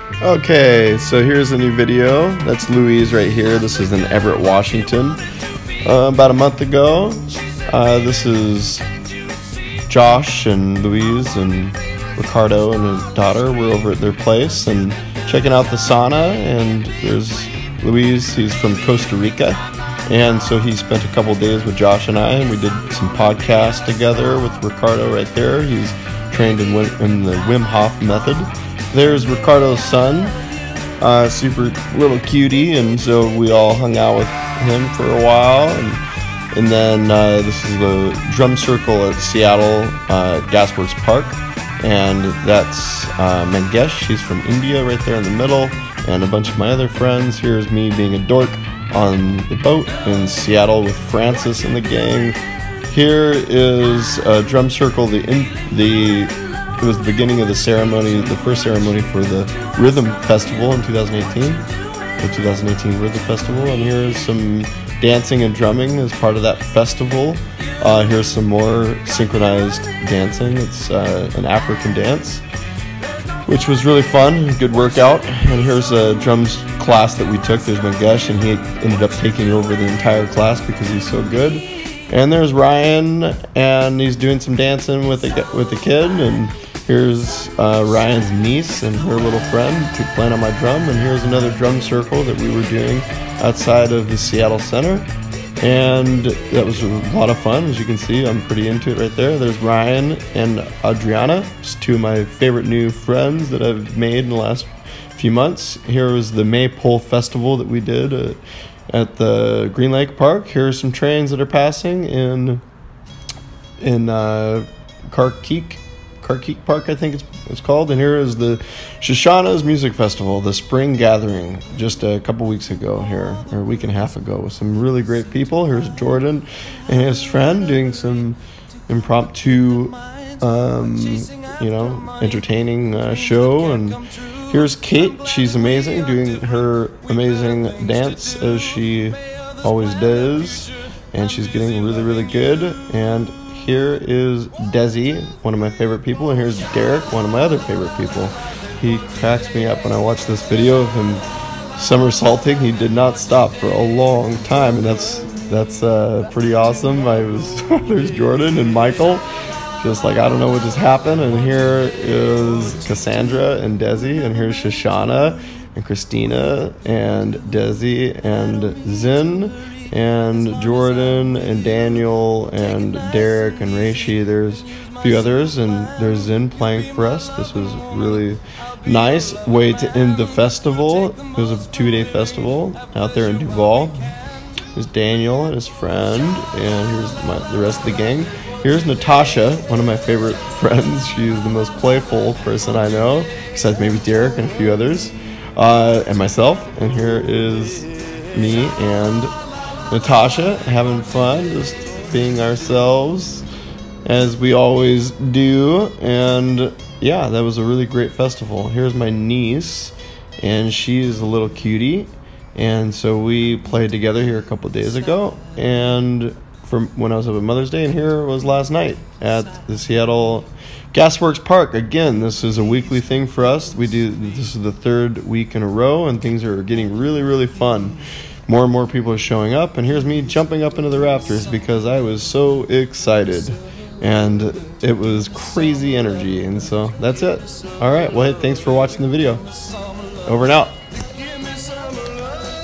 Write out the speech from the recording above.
Okay, so here's a new video. That's Louise right here. This is in Everett, Washington. About a month ago. This is Josh and Louise and Ricardo and his daughter. We're over at their place and checking out the sauna. And there's Louise. He's from Costa Rica. And so he spent a couple days with Josh and I, and we did some podcasts together with Ricardo right there. He's trained in the Wim Hof method. There's Ricardo's son, super little cutie, and so we all hung out with him for a while. And then this is the drum circle at Seattle Gasworks Park, and that's Mangesh. He's from India right there in the middle, and a bunch of my other friends. Here's me being a dork on the boat in Seattle with Francis and the gang. Here is a drum circle. It was the beginning of the ceremony, the first ceremony for the Rhythm Festival in 2018, the 2018 Rhythm Festival. And here's some dancing and drumming as part of that festival. Here's some more synchronized dancing. It's an African dance, which was really fun, good workout. And here's a drums class that we took. There's Mangesh, and he ended up taking over the entire class because he's so good. And there's Ryan, and he's doing some dancing with the kid. And here's Ryan's niece and her little friend playing on my drum. And here's another drum circle that we were doing outside of the Seattle Center. And that was a lot of fun. As you can see, I'm pretty into it right there. There's Ryan and Adriana, just two of my favorite new friends that I've made in the last few months. Here was the Maypole Festival that we did at the Green Lake Park. Here are some trains that are passing in Carkeek Park, I think it's called. And here is the Shoshana's Music Festival, the Spring Gathering, just a couple weeks ago here, or a week and a half ago, with some really great people. Here's Jordan and his friend doing some impromptu, entertaining show. And here's Kate. She's amazing, doing her amazing dance as she always does, and she's getting really, really good. And here is Desi, one of my favorite people, and here's Derek, one of my other favorite people. He cracks me up when I watch this video of him somersaulting. He did not stop for a long time, and that's pretty awesome. There's Jordan and Michael, just like, I don't know what just happened. And here is Cassandra and Desi, and here's Shoshana and Christina and Desi and Zin and Jordan and Daniel and Derek and Reishi. There's a few others, and there's Zin playing for us. This was really nice way to end the festival. It was a 2-day festival out there in Duval. There's Daniel and his friend, and here's the rest of the gang. Here's Natasha, one of my favorite friends. She's the most playful person I know, besides maybe Derek and a few others, and myself. And here is me and Natasha having fun, just being ourselves as we always do. And yeah, that was a really great festival. Here's my niece, and she is a little cutie, and so we played together here a couple days ago, and from when I was up at Mother's Day. And here was last night at the Seattle Gasworks Park. Again, this is a weekly thing for us. This is the third week in a row, and things are getting really, really fun. More and more people are showing up, and here's me jumping up into the rafters because I was so excited, and it was crazy energy. And so that's it. All right, well, hey, thanks for watching the video. Over and out.